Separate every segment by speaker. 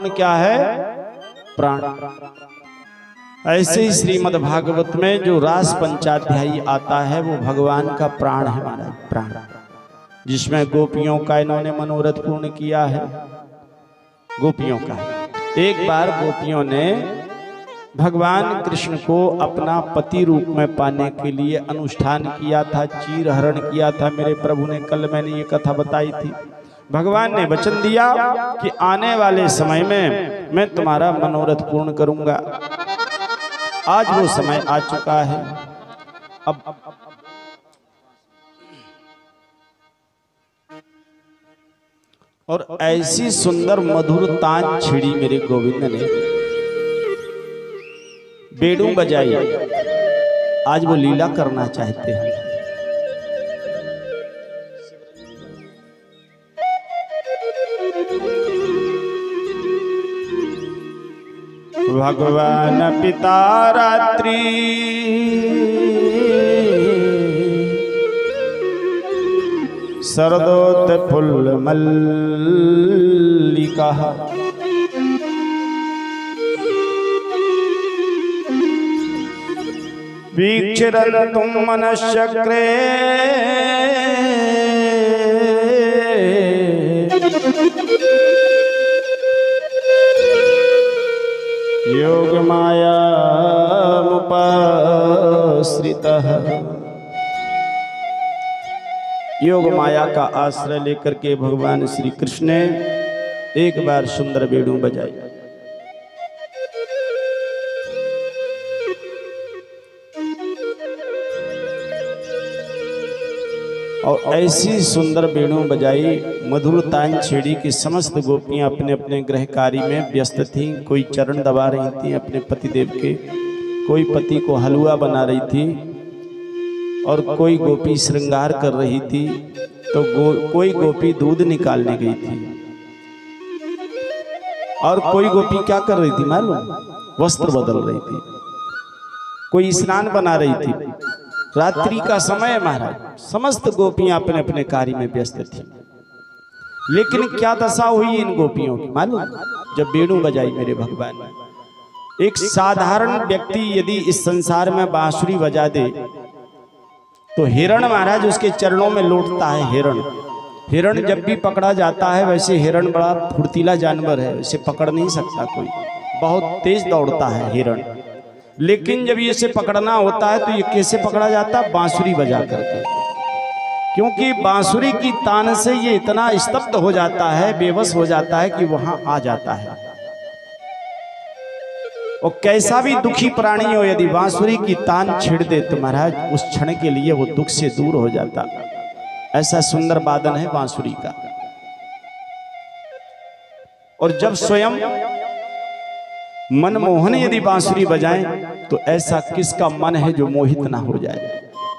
Speaker 1: क्या है? प्राण। ऐसे ही श्रीमद् भागवत में जो रास पंचाध्यायी आता है वो भगवान का प्राण है महाराज, प्राण, जिसमें गोपियों का इन्होंने मनोरथ पूर्ण किया है। गोपियों का एक बार गोपियों ने भगवान कृष्ण को अपना पति रूप में पाने के लिए अनुष्ठान किया था, चीर हरण किया था। मेरे प्रभु ने, कल मैंने ये कथा बताई थी, भगवान ने वचन दिया कि आने वाले समय में मैं तुम्हारा मनोरथ पूर्ण करूंगा। आज वो समय आ चुका है। अब और ऐसी सुंदर मधुर तान छिड़ी मेरे गोविंद ने, बेड़ू बजाई। आज वो लीला करना चाहते हैं। भगवान पिता रात्रि शरदोत फुल मल्लिका, वीक्षरन तुम मनश्चक्रे योग माया मुपाश्रितः। योग माया का आश्रय लेकर के भगवान श्री कृष्ण ने एक बार सुंदर बेड़ू बजाई। और ऐसी सुंदर बेड़ू बजाई, मधुर तान छेड़ी की समस्त गोपियां अपने अपने गृह कार्य में व्यस्त थीं। कोई चरण दबा रही थी अपने पतिदेव के, कोई पति को हलवा बना रही थी, और कोई गोपी श्रृंगार कर रही थी, तो कोई गोपी दूध निकालने गई थी, और कोई गोपी क्या कर रही थी मालूम? वस्त्र बदल रही थी, कोई स्नान बना रही थी। रात्रि का समय महाराज, समस्त गोपियां अपने अपने कार्य में व्यस्त थी। लेकिन क्या दशा हुई इन गोपियों की मालूम? जब बेड़ू बजाई मेरे भगवान, एक साधारण व्यक्ति यदि इस संसार में बांसुरी बजा दे तो हिरण महाराज उसके चरणों में लौटता है। हिरण जब भी पकड़ा जाता है, वैसे हिरण बड़ा फुर्तीला जानवर है, उसे पकड़ नहीं सकता कोई, बहुत तेज दौड़ता है हिरण। लेकिन जब इसे पकड़ना होता है तो ये कैसे पकड़ा जाता है? बांसुरी बजा करके, क्योंकि बांसुरी की तान से ये इतना स्तब्ध हो जाता है, बेबस हो जाता है कि वहां आ जाता है। और कैसा भी दुखी प्राणी हो, यदि बांसुरी की तान छेड़ दे तो महाराज उस क्षण के लिए वो दुख से दूर हो जाता। ऐसा सुंदर वादन है बांसुरी का। और जब स्वयं मनमोहन यदि बांसुरी बजाएं तो ऐसा किसका मन है जो मोहित ना हो जाए?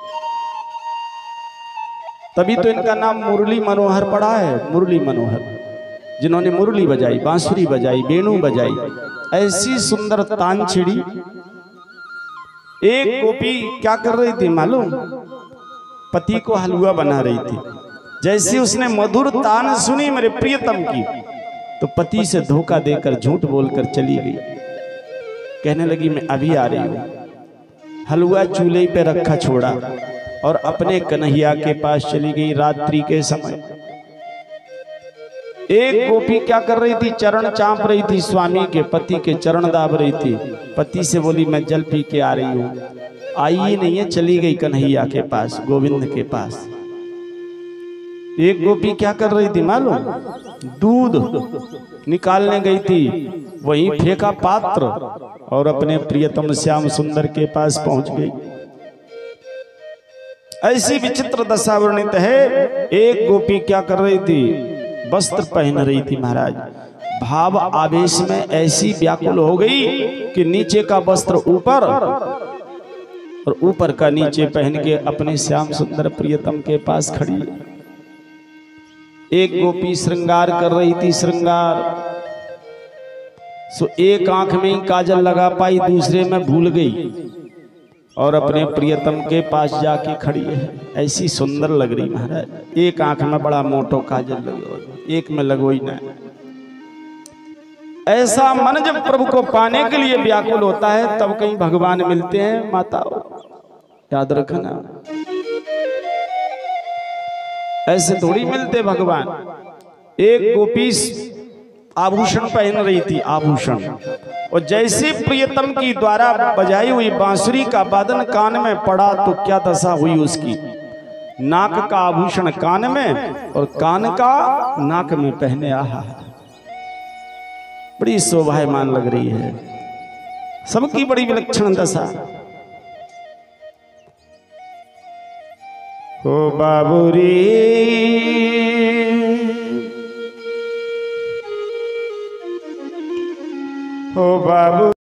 Speaker 1: तभी तो इनका नाम मुरली मनोहर पड़ा है। मुरली मनोहर, जिन्होंने मुरली बजाई, बांसुरी बजाई, वेणु बजाई, ऐसी सुंदर तान छिड़ी। एक गोपी क्या कर रही थी मालूम? पति को हलवा बना रही थी। जैसे उसने मधुर तान सुनी मेरे प्रियतम की, तो पति से धोखा देकर झूठ बोलकर चली गई। कहने लगी मैं अभी आ रही हूं। हलवा चूल्हे पे रखा छोड़ा और अपने कन्हैया के पास चली गई रात्रि के समय। एक गोपी क्या कर रही थी? चरण चांप रही थी स्वामी के, पति के चरण दाब रही थी। पति से बोली मैं जल पी के आ रही हूं। आई ही नहीं है, चली गई कन्हैया के पास, गोविंद के पास। एक गोपी क्या कर रही थी मालूम? दूध निकालने गई थी, वहीं फेंका पात्र और अपने प्रियतम श्याम सुंदर के पास पहुंच गई। ऐसी विचित्र दशा वर्णित है। एक गोपी क्या कर रही थी? वस्त्र पहन रही थी महाराज। भाव आवेश में ऐसी व्याकुल हो गई कि नीचे का वस्त्र ऊपर और ऊपर का नीचे पहन के अपने श्याम सुंदर प्रियतम के पास खड़ी है। एक गोपी श्रृंगार कर रही थी, श्रृंगार। सो एक आंख में ही काजल लगा पाई, दूसरे में भूल गई और अपने प्रियतम के पास जाके खड़ी है। ऐसी सुंदर लग रही महाराज। एक आंख में बड़ा मोटो काजल लगे, एक में लगोई ना। ऐसा मन जब प्रभु को पाने के लिए व्याकुल होता है तब कहीं भगवान मिलते हैं माता, याद रखना। ऐसे थोड़ी मिलते भगवान। एक गोपी आभूषण पहन रही थी, आभूषण, और जैसे प्रियतम की द्वारा बजाई हुई बांसुरी का वादन कान में पड़ा तो क्या दशा हुई उसकी। नाक का आभूषण कान में और कान का नाक में पहने, आहा, बड़ी शोभायमान लग रही है, सबकी बड़ी विलक्षण दशा। ओ बाबूरी, ओ बाबू।